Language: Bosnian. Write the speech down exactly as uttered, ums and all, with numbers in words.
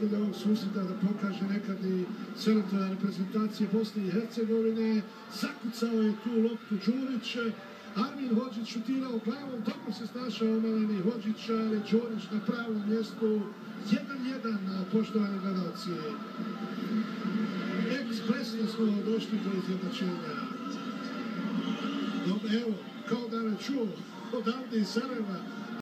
voditelj ovog susreta da pokaže nekad i selektora reprezentacije Bosne i Hercegovine. Zakucao je tu loptu Đurić. Armin Hodžić šutirao glavom, dobro se snašao Maleni Hodžić, ali Đurić na pravom mjestu. jedan jedan, poštovani gledalci. Ekspresno smo došli do izjednačenja. Dobro, evo, kao da ne čuo odavde iz Sarajeva.